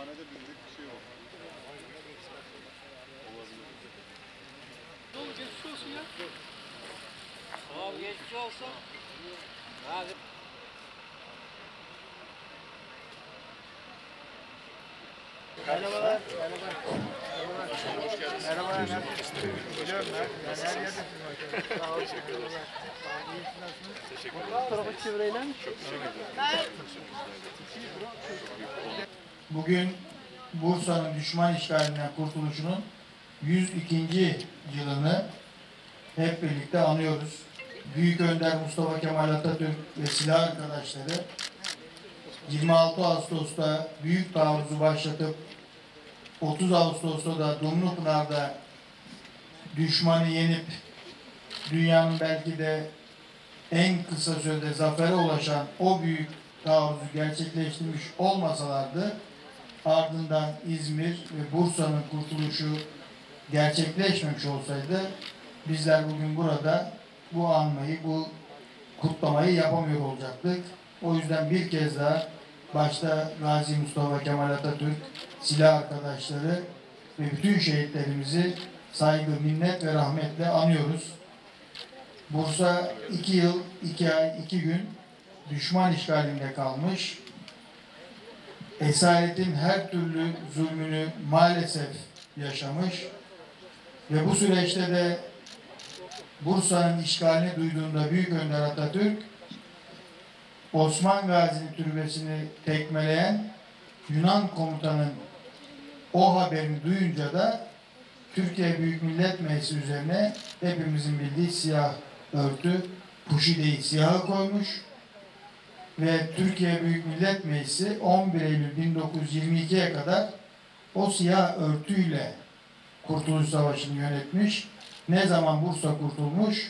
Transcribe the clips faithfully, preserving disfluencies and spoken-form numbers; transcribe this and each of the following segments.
Hastanede bizlik bir şey var. Olabilir. Ne oldu? Geçmiş olsun ya. Tamam, geçmiş olsun. Hadi. Merhabalar. Merhaba. Hoş geldiniz. Merhabalar. Biliyorum ben. Yani her yerde sizin arkadaşlar. Sağ olun. Merhabalar. İyisiniz, nasılsınız? Teşekkür ederim. Tarafa çevirelim. Çok teşekkür ederim. Bugün Bursa'nın düşman işgalinden kurtuluşunun yüz ikinci yılını hep birlikte anıyoruz. Büyük Önder Mustafa Kemal Atatürk ve silah arkadaşları yirmi altı Ağustos'ta büyük taarruzu başlatıp otuz Ağustos'ta da Dumlupınar'da düşmanı yenip dünyanın belki de en kısa sürede zafere ulaşan o büyük taarruzu gerçekleştirmiş olmasalardı ardından İzmir ve Bursa'nın kurtuluşu gerçekleşmemiş olsaydı bizler bugün burada bu anmayı, bu kutlamayı yapamıyor olacaktık. O yüzden bir kez daha başta Gazi Mustafa Kemal Atatürk, silah arkadaşları ve bütün şehitlerimizi saygı, minnet ve rahmetle anıyoruz. Bursa iki yıl, iki ay, iki gün düşman işgalinde kalmış. Esaretin her türlü zulmünü maalesef yaşamış ve bu süreçte de Bursa'nın işgalini duyduğunda Büyük Önder Atatürk Osman Gazi'nin türbesini tekmeleyen Yunan komutanın o haberini duyunca da Türkiye Büyük Millet Meclisi üzerine hepimizin bildiği siyah örtü, Puşide'yi siyahı koymuş ve Türkiye Büyük Millet Meclisi on bir Eylül bin dokuz yüz yirmi iki'ye kadar o siyah örtüyle Kurtuluş Savaşı'nı yönetmiş. Ne zaman Bursa kurtulmuş,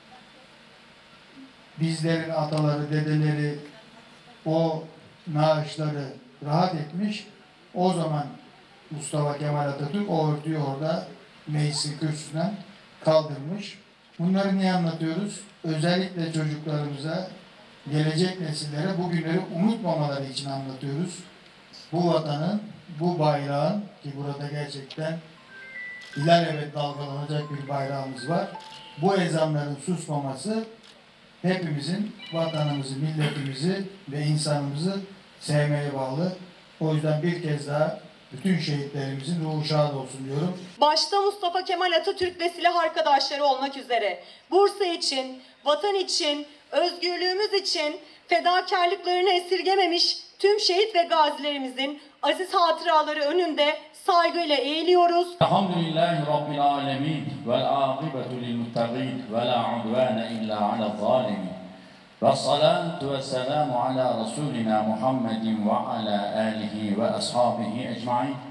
bizlerin ataları, dedeleri o naaşları rahat etmiş. O zaman Mustafa Kemal Atatürk o örtüyü orada meclisin kürsüsünden kaldırmış. Bunları niye anlatıyoruz? Özellikle çocuklarımıza, gelecek nesillere bu günleri unutmamaları için anlatıyoruz. Bu vatanın, bu bayrağın ki burada gerçekten ilelebet dalgalanacak bir bayrağımız var. Bu ezanların susmaması hepimizin vatanımızı, milletimizi ve insanımızı sevmeye bağlı. O yüzden bir kez daha bütün şehitlerimizin ruhu şad olsun diyorum. Başta Mustafa Kemal Atatürk ve silah arkadaşları olmak üzere Bursa için, vatan için, özgürlüğümüz için fedakarlıklarını esirgememiş tüm şehit ve gazilerimizin aziz hatıraları önünde saygıyla eğiliyoruz. Elhamdülillahi Rabbil alemin vel âkıbetu lil muttaqin ve la udvâne illa alel zâlimin. Ve salatu ve selamu ala Resulina Muhammedin ve ala alihi ve ashabihi ecmaîn.